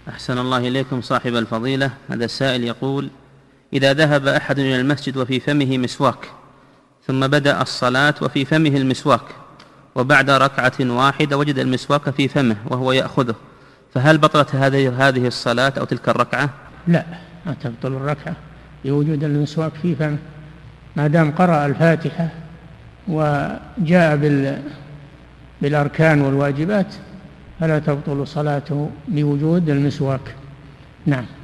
أحسن الله إليكم صاحب الفضيلة. هذا السائل يقول: إذا ذهب أحد إلى المسجد وفي فمه مسواك، ثم بدأ الصلاة وفي فمه المسواك، وبعد ركعة واحدة وجد المسواك في فمه وهو يأخذه، فهل بطلت هذه الصلاة أو تلك الركعة؟ لا، ما تبطل الركعة بوجود المسواك في فمه، ما دام قرأ الفاتحة وجاء بالأركان والواجبات فلا تبطل صلاته بوجود المسواك. نعم.